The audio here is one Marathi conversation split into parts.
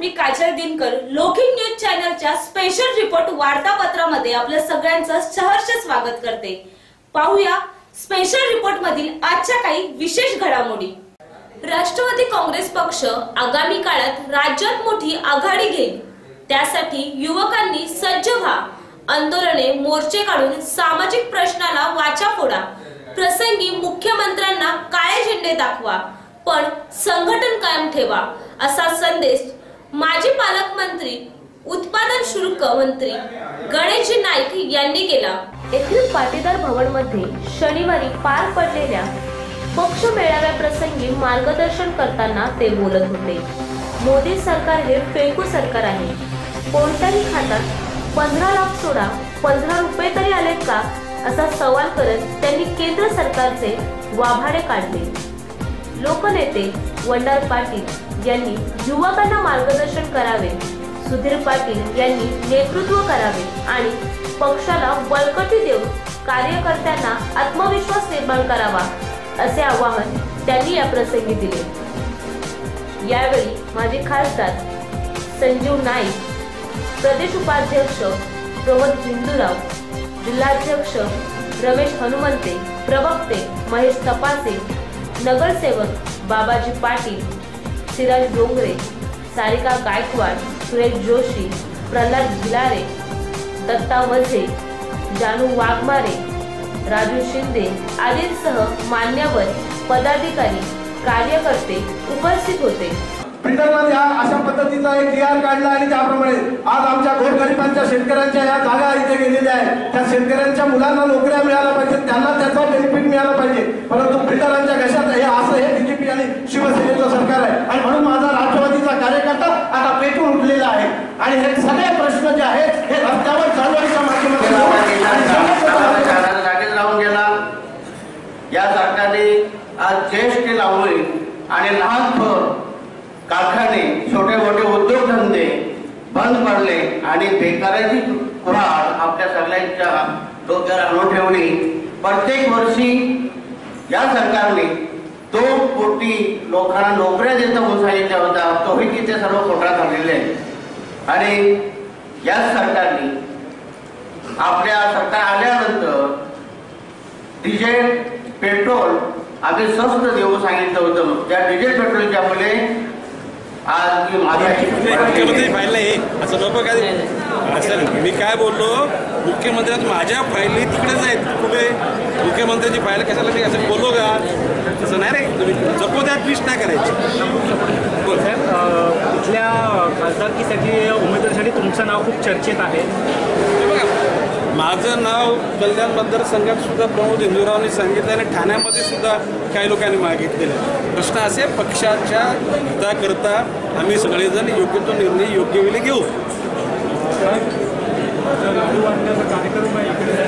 मी काजल दिनकर लोकिंग न्यूज चॅनलच्या स्पेशल रिपोर्ट वार्तापत्रामध्ये आपल्या सगळ्यांचं सहर्ष स्वागत करते। पाहूया स्पेशल रिपोर्ट मधील आजच्या काही विशेष घडामोडी। राष्ट्रवादी काँग्रेस पक्ष आगामी काळात राज्यात मोठी आघाडी घेईल, त्यासाठी युवकांनी सज्ज व्हा। आंदोलने मोर्चे काढून सामाजिक प्रश्नाला वाचा फोडा। प्रसंगी मुख्यमंत्र्यांना काळे झेंडे दाखवा, पण संघटन कायम ठेवा, असा संदेश माजी पालकमंत्री उत्पादन शुल्क मंत्री गणेश नाईक यांनी केला। येथील पाटीदार भवन मध्ये शनिवारी पार पडलेल्या पक्ष मेळाव्याप्रसंगी मार्गदर्शन करताना ते बोलत होते। मोदी सरकार हे फेकू सरकार आहे। कोणत्याही खात्यात 15 लाख सोडा 15 रुपये तरी आलेत का, असा सवाल करत त्यांनी केंद्र सरकारचे वाभाडे काढले। लोकनेते वंडार पाटील यांनी युवकांना मार्गदर्शन करावे, सुधीर पाटील यांनी नेतृत्व करावे आणि पक्षाला बळकटी देऊन कार्यकर्त्यांना आत्मविश्वास निर्माण करावा, असे आवाहन त्यांनी या प्रसंगी दिले। यावेळी माजी खासदार संजीव नाईक, प्रदेश उपाध्यक्ष प्रमोद हिंदूराव, जिल्हाध्यक्ष रमेश हनुमंते, प्रवक्ते महेश तपासे, नगरसेवक बाबाजी पाटील, सिराज डोंगरे, सारिका गायकवाड, सुरेश जोशी, प्रल्हाद भिलारे, दत्ता वझे, जानू वाघमारे, राजू शिंदे आदींसह मान्यवर पदाधिकारी कार्यकर्ते उपस्थित होते। ब्रिटनमध्ये अशा पद्धतीचा एक DR काढला आणि त्याप्रमाणे आज आमच्या गोरगरिबांच्या शेतकऱ्यांच्या या जागा इथे गेलेल्या आहेत। त्या शेतकऱ्यांच्या मुलांना नोकऱ्या मिळाल्या पाहिजे, त्यांना त्याचा बेनिफिट मिळाला पाहिजे, परंतु ब्रिटनांच्या घशात हे असं हे बीजेपी आणि शिवसेनेचं सरकार आहे। आणि म्हणून माझा राष्ट्रवादीचा कार्यकर्ता आता पेटून उठलेला आहे आणि हे सगळे प्रश्न जे आहेत हे रस्त्यावर चळवळीच्या माध्यमातून राहून गेला। या सरकारने आज ज्येष्ठ लावले आणि लहान थोर कारखाने, छोटे मोठे उद्योगधंदे बंद पडले आणि बेकाराची कुऱ्हाड आपल्या सगळ्यांच्या डोक्यावर आणून ठेवली। प्रत्येक वर्षी या सरकारने 2 कोटी लोकांना नोकऱ्या देतो म्हणून सांगितल्या होत्या, तोही तिथे सर्व खोटा झालेले आहे। आणि या सरकारने आपल्या सरकार आल्यानंतर डिझेल पेट्रोल आम्ही स्वस्त देऊ सांगितलं होतं। त्या डिझेल पेट्रोलच्या मुळे आज मुख्यमंत्री फाईल असं नको काय असेल। मी काय बोललो, मुख्यमंत्र्यांनी माझ्या फाईली तिकडेच आहेत, कुठे मुख्यमंत्र्यांची फाईल कशाला मी असं बोललो का? तसं नाही रे, तुम्ही जपो द्या, ट्विस्ट नाही करायची। बोल साहेब, इथल्या खासदारकीसाठी उमेदवारीसाठी तुमचं नाव खूप चर्चेत आहे। माझं नाव कल्याण मतदारसंघात सुद्धा प्रमोद हिंदूरावनी सांगितलं आणि ठाण्यामध्ये सुद्धा काही लोकांनी मागितलेलं। प्रश्न असे, पक्षाच्या हिताकरता आम्ही सगळेजण योग्य तो निर्णय योग्य वेळी घेऊ। लाडू वाटण्याचा कार्यक्रम आहे इकडे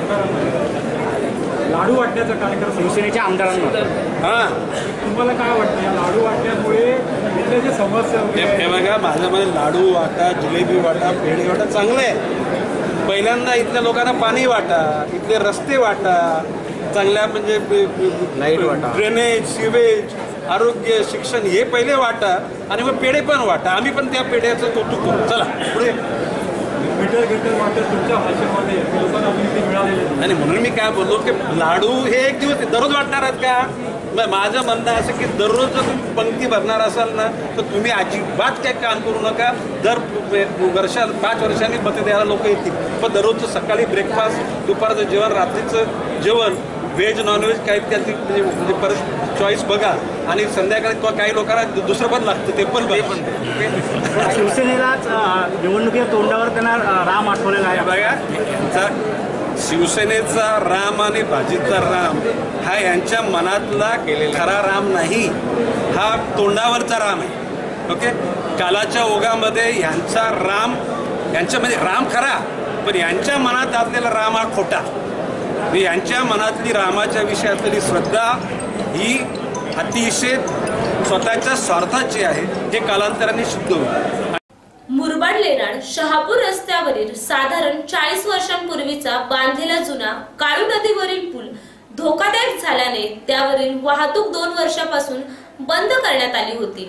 लाडू वाटण्याचा कार्यक्रम शिवसेनेच्या आमदारांना। हां, तुम्हाला काय वाटतं या लाडू वाटण्यामुळे इथल्या जे समस्या हे बघा, माझ्यामध्ये लाडू वाटा, जिलेबी वाटा, पेढे वाटा चांगलं आहे। पहिल्यांदा इथल्या लोकांना पाणी वाटा, इथले रस्ते वाटा, चांगल्या म्हणजे लाईट वाटा, ड्रेनेज, सिवेज, आरोग्य, शिक्षण हे पहिले वाटा आणि मग पेढे पण वाटा। आम्ही पण त्या पेढ्याचं कौतुक करू। चला पुढे। मीटर वाटत तुमच्या भाषेमध्ये लोकांना मिळालेले आणि म्हणून मी काय बोललो की लाडू हे एक दिवस दररोज वाटणार आहेत का? माझं म्हणणं असं की दररोज जर तुम्ही पंक्ती भरणार असाल ना, तर तुम्ही अजिबात काही काम करू नका। दर 5 वर्षांनी मतं द्यायला लोक येतील, पण दररोजचं सकाळी ब्रेकफास्ट, दुपारचं जेवण, रात्रीचं जेवण, व्हेज नॉनव्हेज काही त्याची म्हणजे परत चॉईस बघा। आणि संध्याकाळी काही लोकांना दुसरं पण लागतं, ते पण बघा। शिवसेनेलाच निवडणुकीच्या तोंडावर त्यांना राम आठवलेला आहे। बघा, शिवसेनेचा राम आणि भाजीचा राम हा यांच्या मनातला खरा राम नाही, हा तोंडावरचा राम आहे। ओके, कालाच्या ओघामध्ये यांचा राम, यांच्या म्हणजे राम खरा, पण यांच्या मनात असलेला राम हा खोटा। यांच्या मनातली रामाच्या विषयातली श्रद्धा ही अतिशय स्वतःच्या स्वार्थाची आहे, हे कालांतराने सिद्ध होईल। मुरबाड लेनाड शहापूर रस्त्यावरील साधारण 40 वर्षांपूर्वीचा बांधलेला जुना काळू नदीवरील पूल धोकादायक झाल्याने त्यावरील वाहतूक 2 वर्षापासून बंद करण्यात आली होती।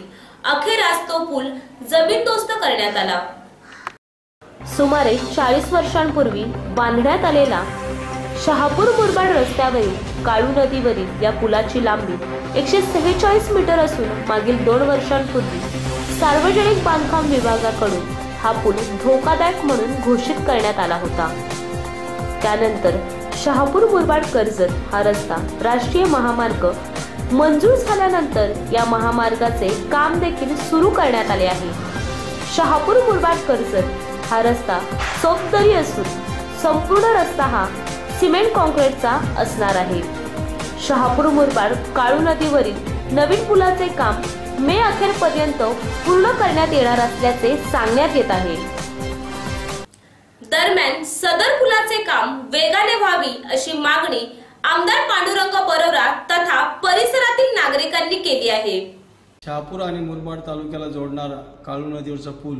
अखेर तो पूल जमीनदोस्त करण्यात आला। सुमारे 40 वर्षांपूर्वी बांधण्यात आलेला शहापूर मुरबाड रस्त्यावरील काळू नदीवरील या पुलाची लांबी 146 मीटर असून मागील 2 वर्षांपूर्वी सार्वजनिक बांधकाम विभागाकडून हा पूल धोकादायक म्हणून घोषित करण्यात आला होता। त्यानंतर शहापूर मुरबाड कर्जत हा रस्ता राष्ट्रीय महामार्ग मंजूर झाल्यानंतर या महामार्गाचे काम देखील सुरू करण्यात आले आहे। शहापूर मुरबाड कर्जत हा रस्ता चौपदरी असून संपूर्ण रस्ता हा सिमेंट कॉन्क्रीटचा असणार आहे। शहापूर मुरबाड काळू नदीवरील नवीन पुलाचे काम मे अखेरपर्यंत पूर्ण करण्यात येणार असल्याचे सांगण्यात येत आहे। दरम्यान सदर पुलाचे काम वेगाने व्हावी अशी मागणी आमदार पांडुरंग बरोरा तथा परिसरातील नागरिकांनी केली आहे। शहापूर आणि मुरबाड तालुक्याला जोडणारा काळू नदीवरचा पूल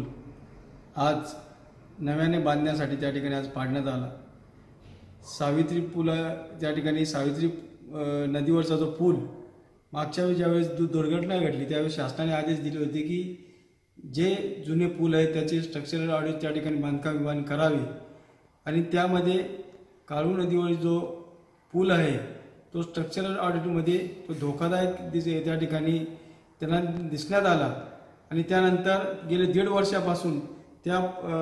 आज नव्याने बांधण्यासाठी त्या ठिकाणी आज पाडण्यात आला। सावित्री पूल त्या ठिकाणी सावित्री नदीवरचा जो पूल मागच्या वेळी ज्यावेळेस दुर्घटना घडली त्यावेळेस शासनाने आदेश दिले होते की जे जुने पूल आहेत त्याचे स्ट्रक्चरल ऑडिट त्या ठिकाणी बांधकाम विभागाने करावे आणि त्यामध्ये काळू नदीवर जो पूल आहे तो स्ट्रक्चरल ऑडिटमध्ये तो धोकादायक त्या ठिकाणी त्यांना दिसण्यात आला आणि त्यानंतर गेले 1.5 वर्षापासून त्या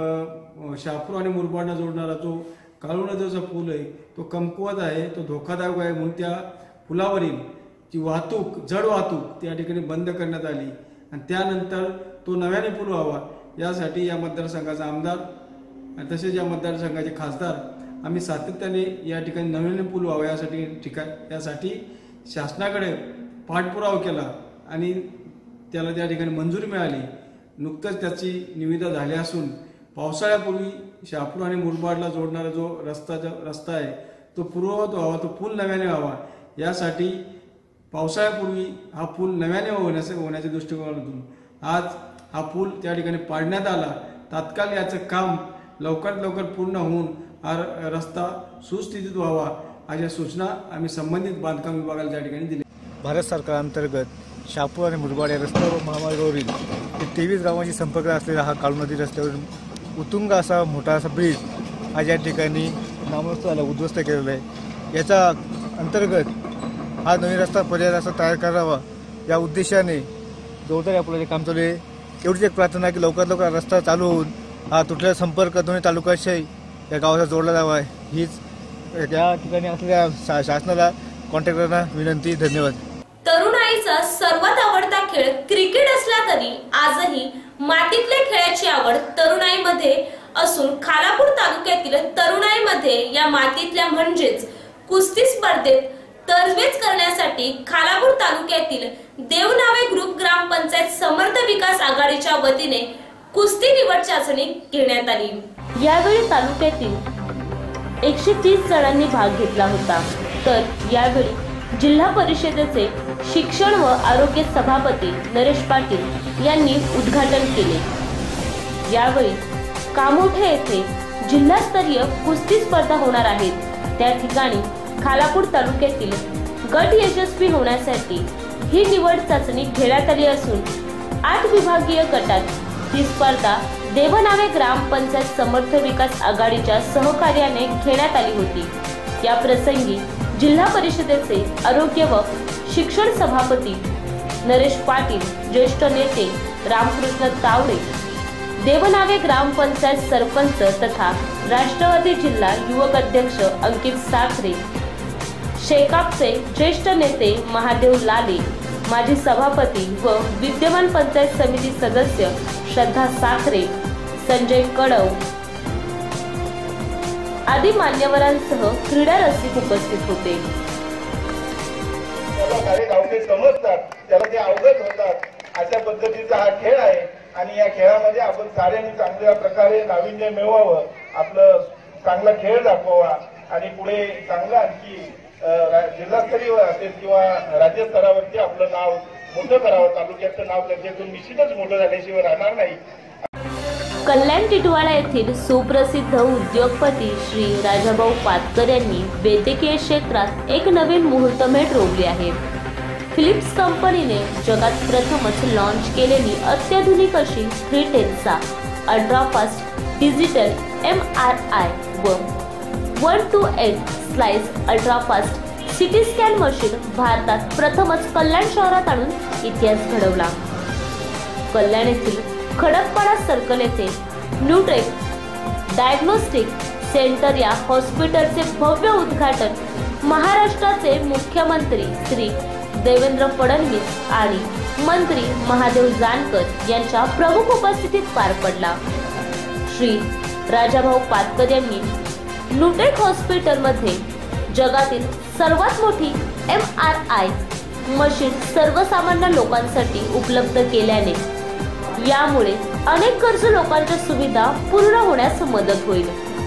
शहापूर आणि मुरबाडला जोडणारा जो काळू नदीचा पूल आहे तो कमकुवत आहे, तो धोकादायक आहे म्हणून त्या पुलावरील जी वाहतूक जड वाहतूक त्या ठिकाणी बंद करण्यात आली आणि त्यानंतर तो नव्याने पूल व्हावा यासाठी या मतदारसंघाचा आमदार आणि तसेच या मतदारसंघाचे खासदार आम्ही सातत्याने या ठिकाणी नव्याने पूल व्हावा यासाठी शासनाकडे पाठपुरावा केला आणि त्याला त्या ठिकाणी मंजुरी मिळाली। नुकतंच त्याची निविदा झाली असून पावसाळ्यापूर्वी शहापूर आणि मुरबाडला जोडणारा जो रस्ता आहे तो पूर्ववत व्हावा, तो पूल नव्याने व्हावा यासाठी पावसाळ्यापूर्वी हा पूल नव्याने होण्याच्या दृष्टिकोनातून आज हा पूल त्या ठिकाणी पाडण्यात आला। तात्काळ याचं काम लवकरात लवकर पूर्ण होऊन हा रस्ता सुस्थितीत व्हावा अशा सूचना आम्ही संबंधित बांधकाम विभागाला त्या ठिकाणी दिली। भारत सरकारांतर्गत शहापूर आणि मुरबाड या रस्ता महामार्गावरील 23 गावांशी संपर्क असलेला हा काळू नदी रस्त्यावरील उत्तुंग असा मोठा असा ब्रिज आज या ठिकाणी नामस्त झाला, उद्ध्वस्त केलेला आहे। याचा अंतर्गत हा नवीन रस्ता पर्याय रस्ता तयार करावा या उद्देशाने जोरदार या पुलाचे काम चालू आहे। एवढीच एक प्रार्थना की लवकरात लवकर रस्ता चालू होऊन हा तुटलेला संपर्क दोन्ही तालुक्याशी या गावाचा जोडला जावा हीच या ठिकाणी असलेल्या शासनाला कॉन्ट्रॅक्टरना विनंती। धन्यवाद। तरुणाईचा सर्वात आवडता खेळ क्रिकेट असला तरी आजही मातीतल्या खेळाची आवड तरुणाईमध्ये असून खालापूर तालुक्यातील तरुणाईमध्ये या मातीतल्या म्हणजेच कुस्ती स्पर्धेत तरबेज करण्यासाठी खालापूर तालुक्यातील देवनावे ग्रुप ग्रामपंचायत समर्थ विकास आघाडीच्या वतीने कुस्ती निवड चाचणी घेण्यात आली। यावेळी तालुक्यातील 130 जणांनी भाग घेतला होता। तर यावेळी जिल्हा परिषदेचे शिक्षण व आरोग्य सभापती नरेश पाटील यांनी उद्घाटन केले। यावेळी कामोठे येथे जिल्हास्तरीय कुस्ती स्पर्धा होणार आहेत। त्या ठिकाणी खालापूर तालुक्यातील गट यशस्वी होण्यासाठी ही निवड चाचणी घेण्यात आली असून 8 विभागीय गटात ही स्पर्धा देवनावे ग्रामपंचायत समर्थ विकास आघाडीच्या सहकार्याने घेण्यात आली होती। या प्रसंगी जिल्हा परिषदेचे आरोग्य व शिक्षण सभापती नरेश पाटील, ज्येष्ठ नेते रामकृष्ण तावडे, देवनावे ग्रामपंचायत सरपंच तथा राष्ट्रवादी जिल्हा युवक अध्यक्ष अंकित साखरे, शेकापचे ज्येष्ठ नेते महादेव लाले, माजी सभापती व विद्यमान पंचायत समिती सदस्य श्रद्धा साखरे, संजय कडव आदी मान्यवरांसह क्रीडा रसिक उपस्थित होते। गावचे समजतात त्याला ते अवगत होतात अशा पद्धतीचा हा खेळ आहे आणि या खेळामध्ये आपण साऱ्यांनी चांगल्या प्रकारे नाविन्य मिळवावं, आपलं चांगला खेळ दाखवावा आणि पुढे चांगलं आणखी जिल्हास्तरीय असेल किंवा राज्यस्तरावरती आपलं नाव मोठं करावं। तालुक्याचं नाव त्याच्यातून निश्चितच मोठं झाल्याशिवाय राहणार नाही। कल्याण टिटवाळा येथील सुप्रसिद्ध उद्योगपती श्री राजाभाऊ पातकर यांनी वैद्यकीय क्षेत्रात एक नवीन मुहूर्तमेढ रोवली आहे। फिलिप्स कंपनीने जगात प्रथमच लॉन्च केलेली अत्याधुनिक अशी 3 टेन्सा अल्ट्रा फास्ट डिजिटल MRI व 128 slice ultra fast CT scan machine भारतात प्रथमच कल्याण शहरात आणून इतिहास घडवला. कल्याण येथील खडकपाडा सर्कल येथे न्यूट्रेक डायग्नोस्टिक सेंटर या हॉस्पिटलचे भव्य उद्घाटन महाराष्ट्राचे मुख्यमंत्री श्री देवेंद्र फडणवीस आणि मंत्री महादेव जानकर यांच्या प्रमुख उपस्थितीत पार पडला. श्री राजाभाऊ पाटकर यांनी न्यूट्रेक हॉस्पिटलमध्ये जगातील सर्वात मोठी MRI मशीन सर्वसामान्य लोकांसाठी उपलब्ध केल्याने यामुळे अनेक गरजू लोकांच्या सुविधा पूर्ण होण्यास मदत होईल.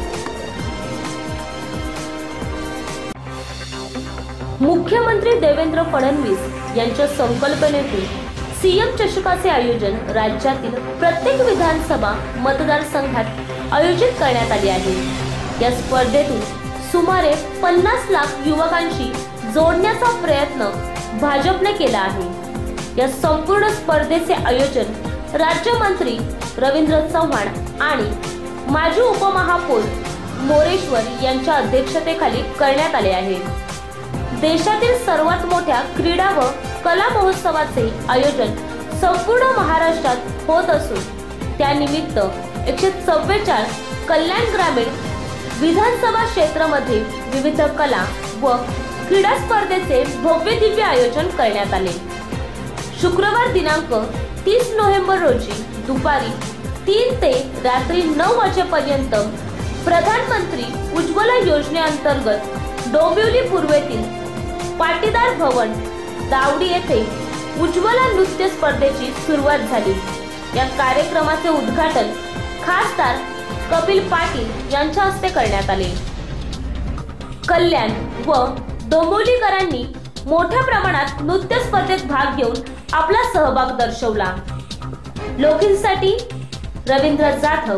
मुख्यमंत्री देवेंद्र फडणवीस यांच्या संकल्पनेतून सीएम चषकाचे आयोजन राज्यातील प्रत्येक विधानसभा मतदारसंघात आयोजित करण्यात आले आहे. या स्पर्धेतून सुमारे 50 लाख युवकांशी जोडण्याचा प्रयत्न भाजपने केला आहे. या संपूर्ण स्पर्धेचे आयोजन राज्यमंत्री रवींद्र चव्हाण आणि माजी उपमहापौर मोरेश्वर यांच्या अध्यक्षतेखाली करण्यात आले आहे. देशातील सर्वात मोठ्या क्रीडा व कला महोत्सवाचे आयोजन संपूर्ण महाराष्ट्रात होत असून त्यानिमित्त 144 कल्याण ग्रामीण विधानसभा क्षेत्रामध्ये विविध कला व क्रीडा स्पर्धेचे भव्य दिव्य आयोजन करण्यात आले. शुक्रवार दिनांक 30 नोव्हेंबर रोजी दुपारी 3 ते रात्री 9 वाजेपर्यंत प्रधानमंत्री उज्ज्वला योजनेअंतर्गत डोंबिवली पूर्वेतील पाटीदार भवन दावडी येथे उज्ज्वला नृत्य स्पर्धेची सुरुवात झाली. या कार्यक्रमाचे उद्घाटन खासदार कपिल पाटील यांच्या हस्ते करण्यात आले. कल्याण व डोंबिवलीकरांनी मोठ्या प्रमाणात नृत्य स्पर्धेत भाग घेऊन आपला सहभाग दर्शवला. लोकिनसाठी रवींद्र जाधव.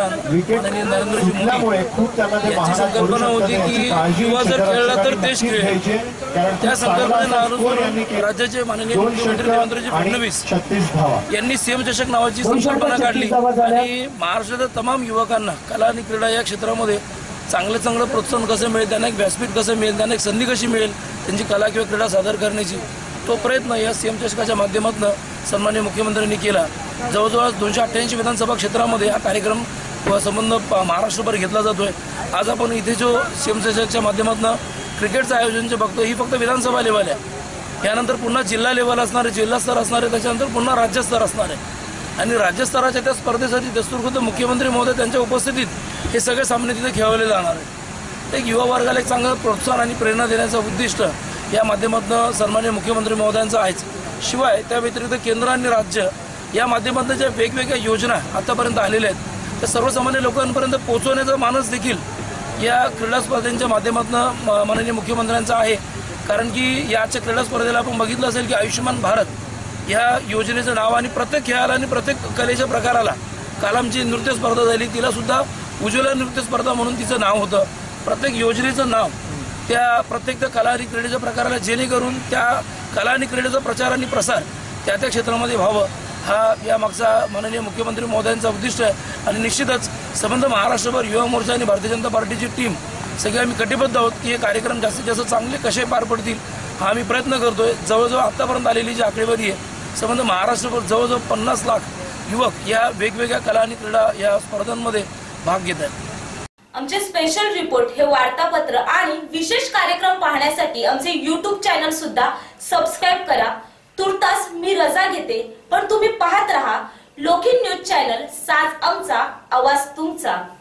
संकल्पना होती की युवा जर खेळला तर देश खेळेल. त्या संकल्पनेला राज्याचे माननीय मुख्यमंत्री देवेंद्रजी फडणवीस यांनी सीएम चषक नावाची संकल्पना काढली आणि महाराष्ट्राच्या तमाम युवकांना कला आणि क्रीडा या क्षेत्रामध्ये चांगलं प्रोत्साहन कसं मिळेल, त्यांना एक व्यासपीठ कसं मिळेल, त्यांना एक संधी कशी मिळेल त्यांची कला किंवा क्रीडा सादर करण्याची, तो प्रयत्न या सीएम चषकाच्या माध्यमातून सन्माननीय मुख्यमंत्र्यांनी केला. जवळजवळ 288 विधानसभा क्षेत्रामध्ये हा कार्यक्रम व संबंध महाराष्ट्रभर घेतला जातोय. आज आपण इथे जो सीएम चषकच्या माध्यमातून क्रिकेटचं आयोजन जे बघतो ही फक्त विधानसभा लेवल आहे. यानंतर पुन्हा जिल्हा लेवल असणार आहे, जिल्हा स्तर असणार आहे, त्याच्यानंतर पुन्हा राज्यस्तर असणार आहे आणि राज्यस्तराच्या त्या स्पर्धेसाठी दस्तूरखुद्द मुख्यमंत्री महोदय त्यांच्या उपस्थितीत हे सगळे सामने तिथे खेळवले जाणार आहेत. एक युवा वर्गाला एक चांगलं प्रोत्साहन आणि प्रेरणा देण्याचं उद्दिष्ट या माध्यमातून सन्माननीय मुख्यमंत्री महोदयांचं आहेच. शिवाय त्या व्यतिरिक्त केंद्र आणि राज्य या माध्यमातून ज्या वेगवेगळ्या योजना आतापर्यंत आलेल्या आहेत त्या सर्वसामान्य लोकांपर्यंत पोहोचवण्याचा मानस देखील या क्रीडा स्पर्धेच्या माध्यमातून माननीय मुख्यमंत्र्यांचा आहे. कारण की याच्या क्रीडा स्पर्धेला आपण बघितलं असेल की आयुष्यमान भारत या योजनेचं नाव आणि प्रत्येक खेळाला आणि प्रत्येक कलेच्या प्रकाराला काल आमची नृत्य स्पर्धा झाली तिला सुद्धा उज्ज्वला नृत्य स्पर्धा म्हणून तिचं नाव होतं. प्रत्येक योजनेचं नाव त्या प्रत्येक कला आणि क्रीडेच्या प्रकाराला जेणेकरून त्या कला आणि क्रीडेचा प्रचार आणि प्रसार त्या क्षेत्रामध्ये व्हावं हा या मागचा माननीय मुख्यमंत्री महोदयांचा उद्दिष्ट आहे. आणि निश्चितच संबंध महाराष्ट्रभर युवा मोर्चा आणि भारतीय जनता पार्टीची टीम सगळे आम्ही कटिबद्ध आहोत की हे कार्यक्रम जास्तीत जास्त चांगले कसे पार पडतील हा आम्ही प्रयत्न करतोय. जवळजवळ आतापर्यंत आलेली जी आकडेवारी आहे संबंध महाराष्ट्रभर जवळजवळ 50 लाख युवक या वेगवेगळ्या कला आणि क्रीडा या स्पर्धांमध्ये भाग घेत आहेत. आमचे स्पेशल रिपोर्ट हे वार्तापत्र आणि विशेष कार्यक्रम पाहण्यासाठी आमचे YouTube चॅनल सुद्धा सबस्क्राइब करा. तुर्तास मी रजा घेते, पण तुम्ही पाहत रहा लोकिन न्यूज चॅनल. साज आमचा, आवाज तुमचा.